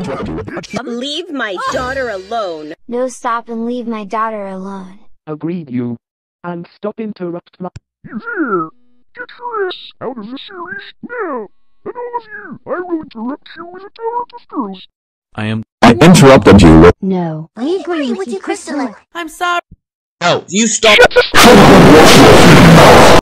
Leave my daughter alone. No, stop and leave my daughter alone. Agreed, you. And stop interrupt my— Here! Get your ass out of the series now! And all of you, I will interrupt you with a tower of girls. I interrupted you. No. I agree with you, Crystalline. I'm sorry. No, you stop.